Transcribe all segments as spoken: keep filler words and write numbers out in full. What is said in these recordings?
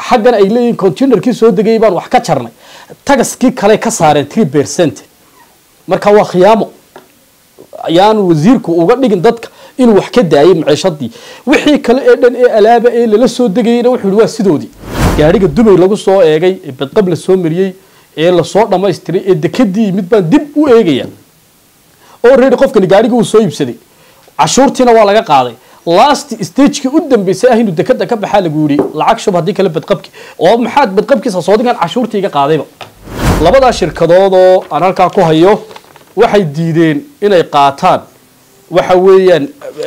حقنا أي لين كونتينر كي سود جيبان وحكتشرنا تجس كي كله كسارين ثلاثة بالمئة مركوا خيامه يان وزيركو وقد نجن ضدك إنه وحكي دايم معيشتي وحي كله إن ألابة اللي لسود جينا وحلوة سدودي يعني الدنيا لو صو إيجي بقبل السومري إيه لصوت ما يستري الدكدي متبان دب وإيجي يعني already قف كن جاري جو صويب سدي عشورتنا ولا قاضي last stage قدام بيساهل الدكدة كب حال جوري العكس شو بهديك اللي بتقبك أو محد بتقبك صوتي كان عشورتي قاضي بقى لبضع شركة ضوضو أنا كاكو هيو واحد ديدين إن يقاتان وحويا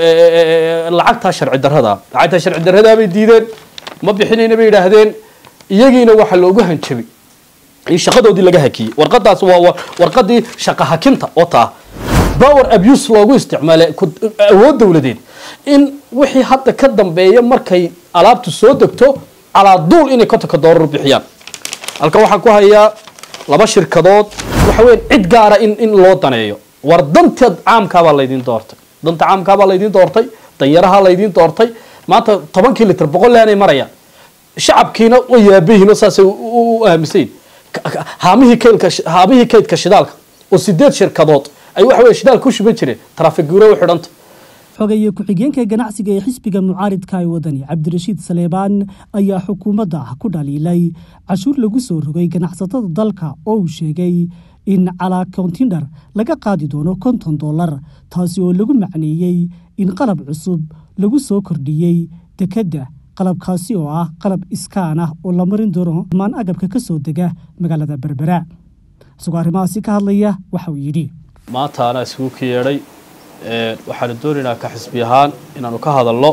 العقد شرع الدرهدا العقد شرع الدرهدا بيديدين ما بيحنين بيرهدين يجينا وحلوجه هنشبي الشقة دي لجها كي ورقة سوا ورقة شقها كنتا وطا باور أبيوس لوجو استعماله كد أود دولتين إن وحي حتى كدم بيا مركي ألعاب تصودكتو على طول إني كنت كدور بحيان الكوحة كوها هي لبشر كدود وحوين عد جارة إن إن لوطنيو وردنت عام كابا ليدين دورتي دنت عام كابا ليدين دورتي طيرها ليدين دورتي ما طبعا كل تربقول لها مريا شعب كينا ويابيه نصاص وأهمسين هاميه كيل كش هاميه كيد كشدالك وسديت شركات أي واحد يشدال كوش بيشري ترافيك جورا وحرنت xogeeye ku-xigeenka ganacsiga ee xisbiga mucaaridka ee wadani Cabdirashiid Saleebaan ayaa xukuumadda ku dhaliilay cashuur lagu soo rogay ganacsatada dalka oo uu sheegay in calaa container laga qaadi doono konton dollar taasi oo lagu macneeyay in qalab cusub lagu soo kordhiyay dekada qalabkaasi oo ah qalab iskaan ah oo la marin doono maan agabka ka soo dega magaalada Berbera isagoo arrimahaasi ka hadlaya waxa uu yidhi maanta ana isku kiyeeray waxaan doonaynaa ka xisbi ahaan inaanu ka hadalno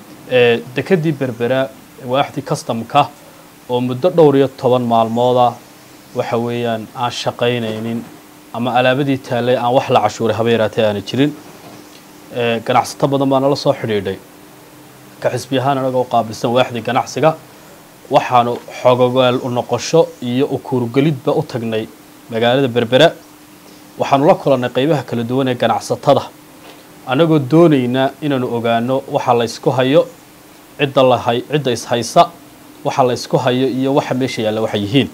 dekadii Berbera waaxdii customka oo muddo dhowr iyo toban maalmood ah waxa weeyaan aan shaqaynaynin ama alaabadii taalay aan wax la cashuuray habeeraatay aan jirin ganacsato badan baa nala soo xidhiidhay ka xisbi ahaan anagoo qaabilsan waaxdii ganacsiga waxaanu xogogaal u noqosho iyo u kuurgelidba u tagnay magaalada Berbera waxaanu la kulannay qaybaha kala duwan ee ganacsatada anagoo doonayna inaanu ogaano waxa la isku hayo cidda la hay cidda is haysa waxa la isku hayo iyo waxa meesha yaala waxa yihiin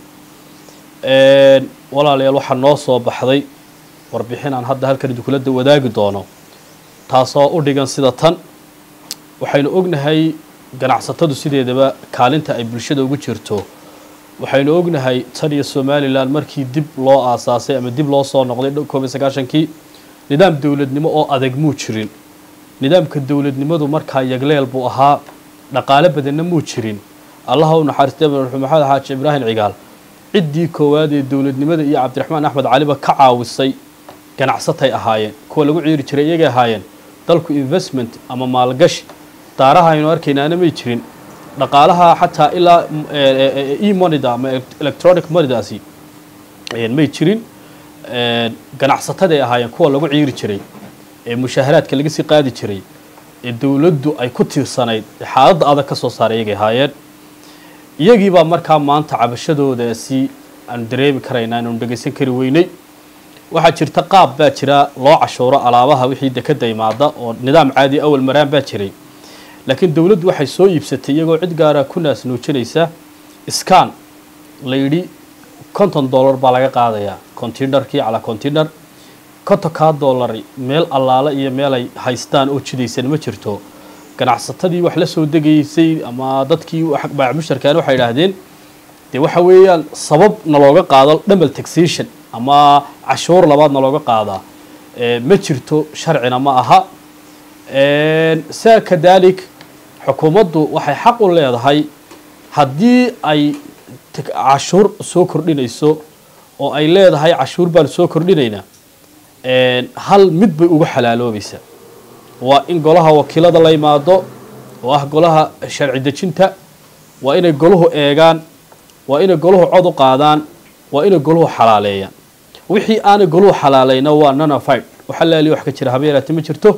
ee walaalayaal waxa noo soo baxday warbixin aan hadda halkan dukuladda wadaagi doono taasoo u dhigan sida tan waxaynu ognahay ganacsatadu sideedaba kaalinta ay bulshada ugu jirto waxaynu ognahay tan iyo Somaliland markii dib loo aasaasay ama dib loo soo noqday koob iyo sagaashankii nidaam dawladnimo oo adag muu jirin nidaamka dawladnimadu markaa yagleel buu ahaa dhaqaale badanna muu jirin allah uu naxariistay maxamed xaaji ibraahim cigaal ciddii koowaad ee dawladnimada iyo cabdiraxmaan axmed cali ba ka caawisay ganacsatay ahaayeen kuwa lagu ciiri jiray iyaga ahaayeen dalku investment ama maalgashi taaraha aynu arkaynaana ma jirin dhaqaalaha xataa ilaa e-money ama electronic money daasi ma jirin ganacsatada ay ahaayeen kuwa lagu ciiri jiray ee mushaharaadka laga sii qaadi jiray ee dawladdu ay ku tiirsanayd xaaladda adag ka soo saaray iyaga ahaayeen iyagii baa markaa maanta cabashadoodaasi aan dareemi karaynaa inaan dhageysan kari weynay waxaa jirta qaab baa jira loo cashuuro alaabaha wixii dekada imaada oo nidaam caadi awal maraan baa jiray laakiin dawladdu waxay soo iibsatay iyagoo cid gaar ah ku naas nuujinaysa scan la yidhi konton dollar baa laga qaadayaa containerkii ala container konton dollar meel allaala iyo meel ay haystaan oo jidaysan ma jirto ganacsatadii wax la soo degaysay ama dadkii wax baac mushtarkaan waxay yiraahdeen de waxa weeyaan sabab na looga qaado double taxation ama cashuur labaad na looga qaadaa ee ma jirto sharcina ma aha ee saa kadalik xukuumaddu waxay xaq u leedahay haddii ay cashuur soo kordhinayso oo ay leedahay cashuur baan soo kordhinaynaa ee hal mid bay ugu xalaaloobaysaa waa in golaha wakiilada la yimaado oo ah golaha sharci dejinta waa inay goluhu eegaan waa inay goluhu cod u qaadaan waa inay goluhu xalaaleeyaan wixii aan goluhu xalaalayna waa nonafide waxa la leeyahay wax ka jira habeeraati ma jirto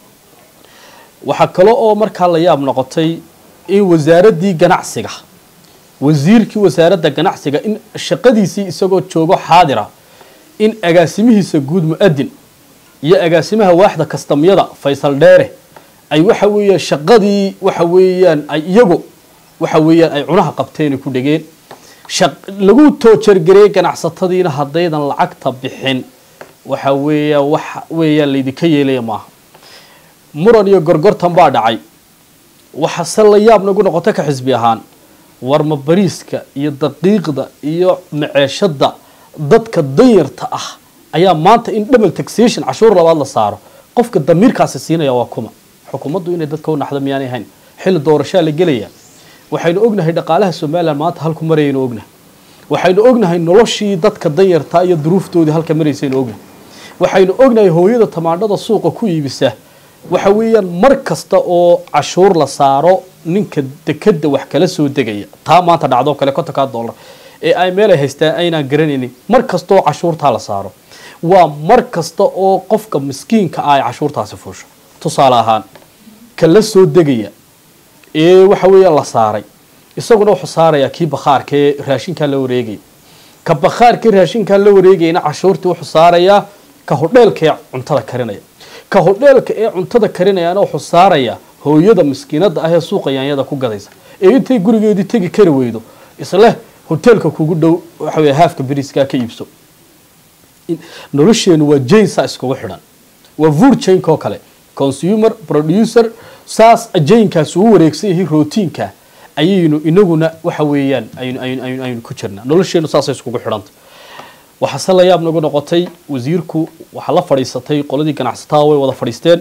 waxa kale oo markaa la yaab noqotay in wasaaradii ganacsiga wasiirkii wasaaradda ganacsiga in shaqadiisii isagoo joogo xaadira in agaasimihiisa guud muadin iyo agaasimaha waaxda kastamyada Faysal Dheere ay waxa weeye shaqadii waxa weeyaan ay iyagu waxa weeyaan ay cunaha qabteen ku dhigeen lagu toojargareey ganacsatadiina haddaydan lacagta bixin waxa weeya wax weeya leedika yeelay ma muran iyo gorgortan baa dhacay waxa sala yaab nagu noqotay ka xisbi ahaan warma bariiska iyo daqiiqda iyo maciishada dadka dayarta ah ayaa maanta in double taxation cashuur labaad la saaro qofka damiirkaasi siinaya waa kuma xukuumaddu inay dadka u naxdo miyaanay ahayn xil doorasho la gelaya waxaynu ognahay dhaqaalaha Soomaaliland maanta halku marayno ognahay waxaynu ognahay noloshii dadka danyarta iyo duruuftoodii halka maraysay ognahay waxaynu ognahay hooyada tamaandhada suuqa ku iibisa waxa weeyaan mar kasta oo cashuur la saaro ninka dekada wax kala soo degaya taa maanta dhacdo kale konton dollar ee ay meel ay haystaan ayna garanaynin mar kasta oo cashuurta la saaro waa mar kasta oo qofka miskiinka ay cashuurtaasi fuusho tusaale ahaan kala soo degaya ee waxa weeyaan la saaray isaguna wuxuu saaraya kii bakhaarka ee raashinka la wareegay ka bakhaarka raashinka la wareegayna cashuurtii wuxuu saaraya ka hodheelka cuntada karinaya ka hodheelka ee cuntada karinayana wuxuu saaraya hooyada miskiinada ah ee suuqa yaanyada ku gadaysa ee intay gurigeedii tagi kari weydo isla hoteelka kugu dhow waxa weey haafka bariiska ka iibso nolosheenu waa jainsa iskugu xidhan waa food chain ko kale consumer producer saas ajaynkaas uu wareegsan yahay rootiinka ayaynu inaguna waxa weeyaan aynu aynu aynu ku jirnaa nolosheenu saas iskugu xidhanta waxa sala yaab nagu noqotay wasiirku waxa la fadhiisatay qoladii ganacsatada way wada fadhiisteen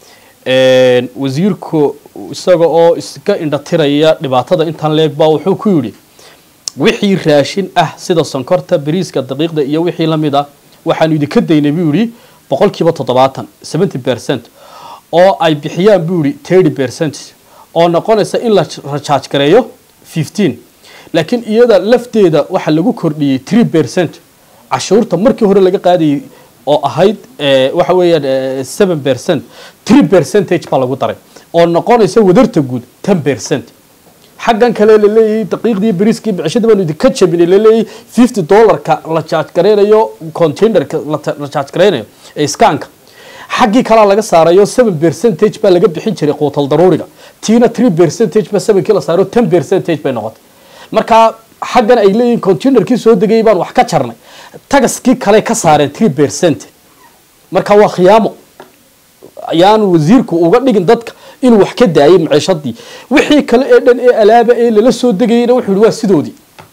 een wasiirku isaga oo iska indhatiraya dhibaatada intan leeg baa wuxuu ku yiri wixii raashin ah sida sonkorta bariiska daqiiqda iyo wixii la mid ah waxaan idinka daynay buu yiri boqolkiiba toddobaatan seventy percent oo ay bixiyaan buu yiri thirty percent oo noqonaysa in la recharge gareeyo fifteen laakiin iyada lafteeda waxa lagu kordhiyay three percent cashuurta markii hore laga qaaday oo ahayd waxa weeyaan seven percent three percentage baa lagu daray oo noqonaysa wadarta guud ten percent xaqan kale la leeyahay daqiiqdii bariiskii bicishada baan idinka jabin la leeyahay fifty dollar ka la charge gareeyo container ka la charge gareeyo ee scanka xaqii kala laga saarayo seven percent baa laga bixin jiray quutal daruuriga tiina three percent ba seven kila saaro ten percent bay noqotay marka xaqan ay leeyihiin containerkii soo degay baan wax ka jarnay tagaskii kale ka saareen three percent marka waa khiyaamo ayaan wasiirku uga dhigin dadka inuu wax ka daayay maciishadii wixii kale ee dhan ee alaaba ee la soo degayna wuxuu waa sidoodii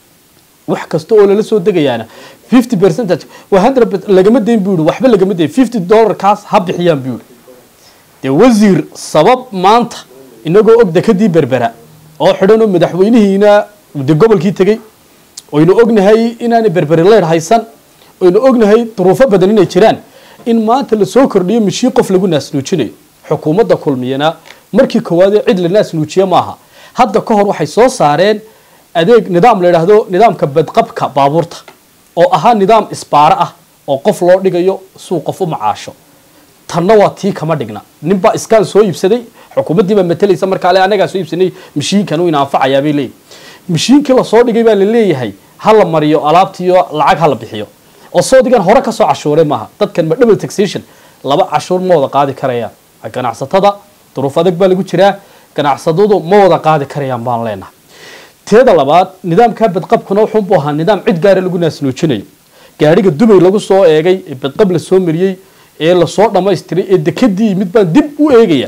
wax kasta oo la soo degayaana fifty percent waa one hundred percent lagama deyn buu waxba lagama deyn fifty dollar kaas ha bixiyaan buu de wasiir sabab maanta inagoo og dekadii berbera oo xidhan madaxweynihiina de gobolkii tagay oo inuu ognahay inaan berberi leer haysan oo inuu ognahay duruufo badan inay jiraan in maanta la soo kordhiyo mishii qof lagu naasnuujinayo xukuumadda kulmiyana markii koowaad cid la naasnuujiyo maaha hadda ka hor waxay soo saareen adeeg nidaam la yiraahdo nidaamka badqabka baabuurta oo ahaa nidaam isbaara ah oo qof loo dhigayo suuq qof u macaasho tanna waa tii kama dhigna ninba iskaan soo iibsaday xukuumaddii baa matalaysa marka ale anaga soo iibsanay mishiinkan uu inaafacayaa bay leeyahay mishiinkii la soo dhigay baa la leeyahay hal mariyo alaabtiyo lacag hal bixiyo oo soo digan hore ka soo cashuuray maaha dadkan ma double taxation laba cashuur ma wada qaadi karayaan ganacsatada duruuf adag baa lagu jiraa ganacsatadu ma wada qaadi karayaan baan leenahay teeda labaad nidaamka badqabkuna wuxuu u baahan nidaam cid gaar ah lagu naasnuujinayo gaariga Dubai lagu soo eegay ee badqab la soo mariyay ee la soo dhameystiray ee dekadii mid baan dib u eegaya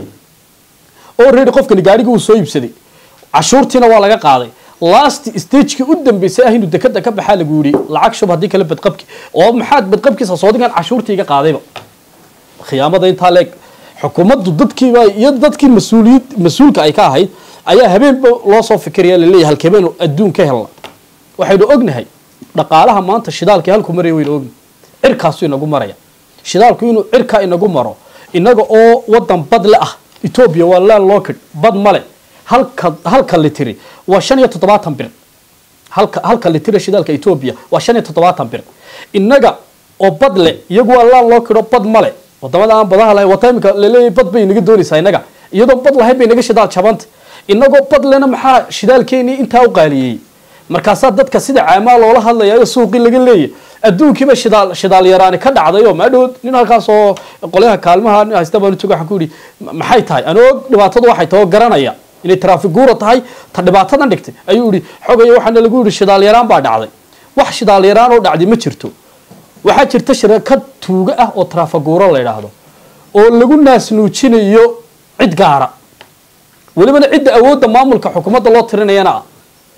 oo reer qofkani gaariga uu soo iibsaday cashuurtiina waa laga qaaday last stage u dambeysay ah inuu dekada ka baxaa lagu yiri lacag shub hadii kala badqabki oo maxaad badqabkiisa soo digan cashuurtiiga qaadayba khiyaamada inta leeg xukuumaddu dadkii iyo dadkii mas'uuliyad mas'uulka ay ka ahayd ayaa habeenba loo soo fikiraya la leeyahay halkeebeen adduunka helna waxaynu ognahay dhaqaalaha maanta shidaalka halku maray weyn ogn cirkaas inagu maraya shidaalku inuu cirka inagu maro inaga oo wadan bad la ah Ethiopia waa la lookid bad male halka halka litiri waa shan iyo toddobaatan bir halka halka litiri shidaalka Ethiopia waa shan iyo toddobaatan bir inaga oo bad le iyagu waa la lookid bad male wadamada aan badaha lahayn wataymka leeyahay bad bay inaga doonaysaa inaga iyadoo bad lahayn bay inaga shidaal jabanta inagoo bad lena maxaa shidaalkeeni inta u qaaliyay markaas dadka sida caamaal loola hadlayo suuqi laga leeyahay adduunkiiba shidaal shidaal yaraan ka dhacday oo ma dhow nin halkaas oo qolaha kaalmaha haysta baan tuga xakuuri maxay tahay anoo dhibaatadu waxay tahay garanaya inay traafiguura tahay ta dhibaatadan dhigtay ayuu yidhi xogaya waxaana lagu yidhi shidaal yaraan baa dhacday wax shidaal yaraan oo dhacday ma jirto waxaa jirta shirkad tuuga ah oo traafiguura la yidhaahdo oo lagu naasnuujinayo cid gaara welibana cidda awoodda maamulka xukuumadda loo tirinayana ah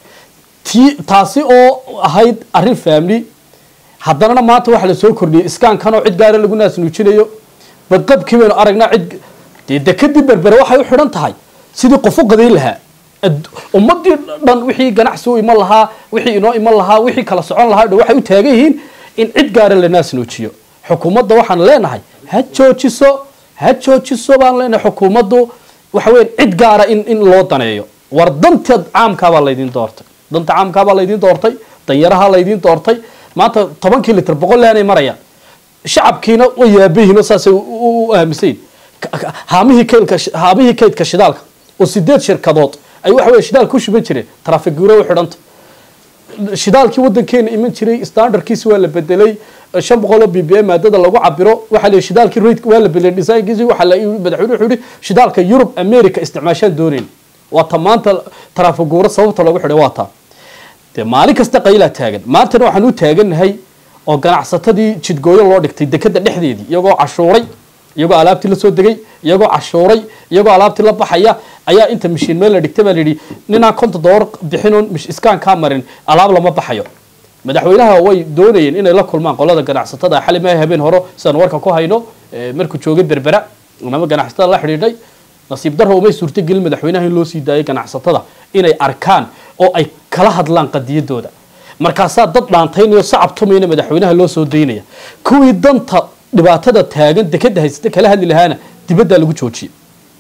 tii taasi oo ahayd arrin family haddana maanta waxa la soo kordhiyay iskaankan oo cid gaara lagu naasnuujinayo badqabkii baynu aragnaa cid dee dekadii berbere waxay u xidhan tahay sidii qof u qadayn lahaa ummadii dhan wixii ganacsi u iman lahaa wixii inoo iman lahaa wixii kala socon lahaa waxay u taagan yihiin in cid gaara la naasnuujiyo xukuumadda waxaan leenahay ha joojiso ha joojiso baan leenahay xukuumaddu waxa weyn cid gaara in in loo daneeyo war danta caamka baa laydin doortay danta caamka baa laydin doortay danyaraha laydin doortay maanta tobankii litir boqol leenay marayaan shacabkiina way yaabihiin saasay u aaminsayn haamihii kaydka haamihii kaydka shidaalka oo sideed shirkadood ay waxa weey shidaal ku shuban jireen traafiguura u xidhanta shidaalkii wadankeena iman jiray standardkiisa waa la bedelay shan boqol oo b b m maadada lagu cabiro waxa la shidaalkii rate waa la bedelay designkiisa waxa la madaxweynuhu wuxuu yiri shidaalka Europe America isticmaashaan dooneen waa tamaanta traafiguura sababta lagu xidhay waa taa de maalin kasta qayla taagan maanta waxaan u taaganahay oo ganacsatadii jidgooyo loo dhigtay dekada dhexdeedii iyagoo cashuuray iyagoo alaabtii la soo degay iyagoo cashuuray iyagoo alaabtii la baxaya ayaa inta mishiin meel la dhigtay baa yidhi ninaan konton doolar bixinoon iskaan kaa marin alaab lama baxayo madaxweynaha way doonayeen inay la kulmaan qolada ganacsatada xali ma habeen hore sidaan warka ku hayno markuu joogay berbera ama ganacsatada la xidhiidhay nasiib darro uma suurtagelin madaxweynaha in loo sii daayay ganacsatada inay arkaan oo ay kala hadlaan qadiyadooda markaasaa dad dhaantaynayo sacab tumayna madaxweynaha loo soo daynaya kuwii danta dhibaatada taagan dekada haysata kala hadli lahaana dibadda lagu joojiyay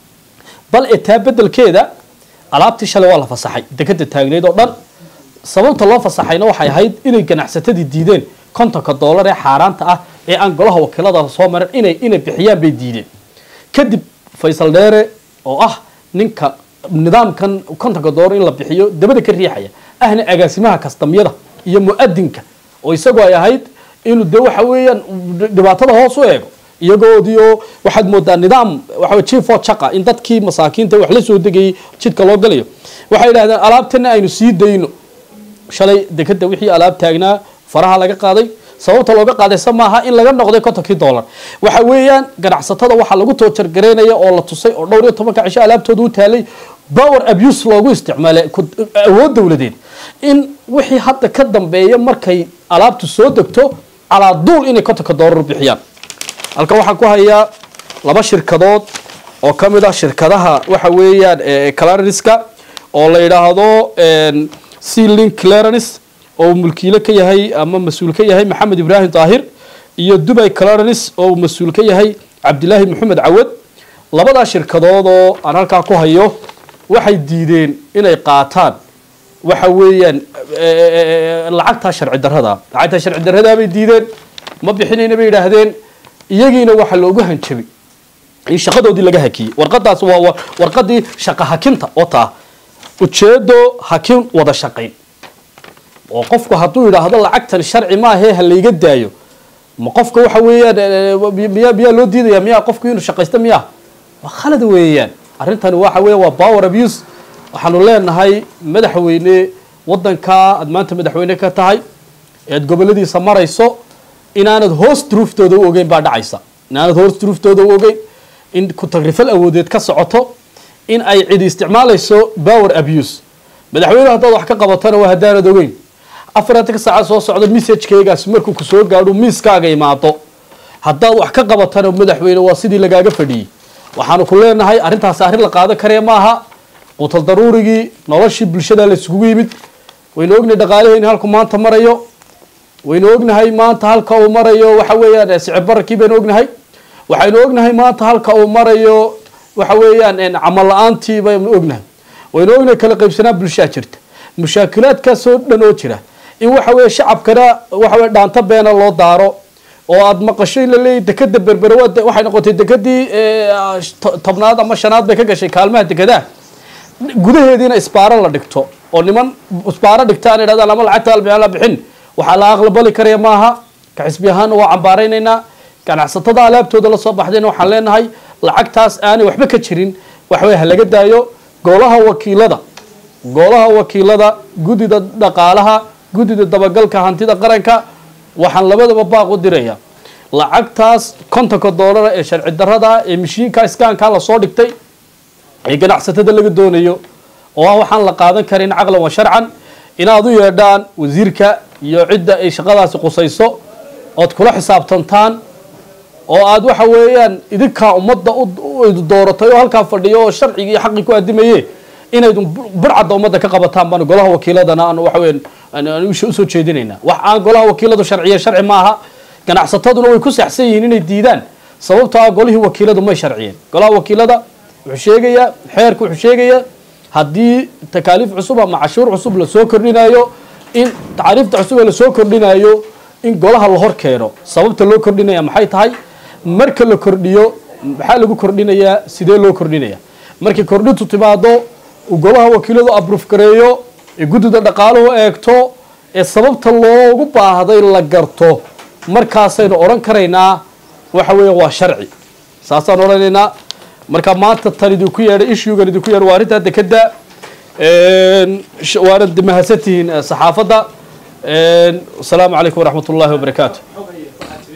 bal etaa bedelkeeda alaabtii shalay waa la fasaxay dekada taagneed oo dhan sababta loo fasaxayna waxay ahayd inay ganacsatadii diideen kontonka doolar ee xaaraanta ah ee aan golaha wakiilada soo marin inay inay bixiyaan bay diideen kadib Faysal Dheere oo ah ninka nidaamkan kontonka doolar in la bixiyo dabada ka riixaya ahna agaasimaha kastamyada iyo muadinka oo isagoo ay ahayd inuu de waxa weeyaan dhibaatada hoos u eego iyagoodiyo waxaad moodaa nidaam waxa chief of chaqa in dadkii masaakiinta wax la soo degay jidka loo galayo waxay yiraahdeen alaabtana aynu sii dayno shalay dekada wixii alaab taagnaa faraha laga qaaday sababta looga qaaday samaaha in laga noqday kontonkii doolar waxa weeyaan ganacsatada waxa lagu toojar gareynaya oo la tusay oo dhowr iyo toban ka cisho alaabtoodu u taalay power abuse loogu isticmaalay awood dawladeed in wixii hadda ka dambeeya markay alaabtu soo degto ala duul inay kontonka doolar bixiyaan halka waxa ku haya laba shirkadood oo kamid ah shirkadaha waxa weeyaan ee Clarence-ka oo la yiraahdo een Sealing Clarence oo mulkiile ka yahay ama mas'uul ka yahay Maxamed Ibrahim Daahir iyo Dubai Clarence oo mas'uul ka yahay Cabdilaahi Maxamed Cawad labada shirkadood oo aan halka ku hayo waxay diideen inay qaataan waxa weeyaan lacagta sharci darrada lacagta sharci darrada bay diideen ma bixinayna bay yiraahdeen iyagiina waxa loogu hanjabay in shaqadoodii laga hakiyay warqadaas waa warqadii shaqo hakinta oo taa ujeedo hakin wada shaqayn oo qofku hadduu yiraahdo lacagtan sharci ma aha ha layga daayo ma qofka waxa weeyaan miya miya loo diidaya miya qofku inuu shaqaysto miya waa khalad weeyaan arrintan waxa weeye waa power abuse waxaanu leenahay madaxweyne wadanka aad maanta madaxweyne ka tahay ee goboladiisa marayso inaanad hoos duruuftooda u ogeyn baa dhacaysa inaanad hoos duruuftooda u ogeyn in ku tagrifal awoodeed ka socoto in ay cid isticmaalayso power abuse madaxweyne hadda wax ka qabatana waa hadaanad ogeyn afartanka saac soo socdo message-kaygaas markuu ku soo gaadho miiskaaga imaado hadda wax ka qabatana madaxweyne waa sidii lagaaga fadhiyay waxaanu ku leenahay arrintaas arrin la qaado kare ma aha qutal daruurigii noloshii bulshada la isugu yimid waynu ognahay dhaqaalaheena halku maanta marayo waynu ognahay maanta halka uu marayo waxa weeyaan sicir bararkii baynu ognahay waxaynu ognahay maanta halka uu marayo waxa weeyaan camal la'aantii baynu ognahay waynu ognahay kala qaybsanaa bulshada jirta mushaakilaadkaas oo dhan oo jira in waxa weeye shacabkana waxa weeye dhaanta beena loo daaro oo aad maqashay la leeyahay dekada berbera waxay noqotay dekadii tobnaad ama shanaad bay ka gashay kaalmaha dekadaha gudaheediina isbaaro la dhigto oo niman isbaaro dhigtaan yiraahdaan ama lacagta albiya la bixin waxa la aqbali kariya maaha ka xisbi ahaan waa cambaaraynayna ganacsatada alaabtooda la soo baxdayna waxaan leenahay lacagtaas aan waxba ka jirin wax way laga daayo golaha wakiilada golaha wakiilada guddida dhaqaalaha guddida dabagalka hantida qaranka waxaan labadaba baaq u diraya lacagtaas kontonka doolar ee sharci darrada ee mishiinka iskaanka la soo dhigtay ee ganacsatada laga doonayo oo waxaan la qaadan karin caqlan wa sharcan inaad u yeedhaan wasiirka iyo cidda ay shaqadaasi qusayso ood kula xisaabtantaan oo aad waxa weeyaan idinka ummadda u dooratay oo halkaa fadhiyo oo sharciga iyo xaqi ku aadimaye inayd burcadda ummadda ka qabataan baan golaha wakiiladana aan waxa weeyaan aan u soo jeedinaynaa wax aan golaha wakiiladu sharciye sharci maaha ganacsataduna way ku saxsan yihiin inay diidaan sababtoo ah golihii wakiiladu may sharciyeen golaha wakiilada wuxuu sheegayaa xeerku wuxuu sheegayaa haddii takaaliif cusub ama cashuur cusub la soo kordhinayo in tacriifta cusub la soo kordhinayo in golaha la hor keeno sababta loo kordhinaya maxay tahay marka la kordhiyo maxaa lagu kordhinayaa sidee loo kordhinaya markii kordhintu timaado golaha wakiiladu approve gareeyo ee guddida dhaqaaluhu eegto ee sababta loogu baahday la garto markaasaynu oran karaynaa waxa weeye waa sharci saasaan oranaynaa marka maanta tan idinku yeedhay issuegan idinku yeedhay waa arrintaa dekeda waana mahadsantihiin saxaafadda asalaamu calaykum waraxmat ullaahi wabarakaatu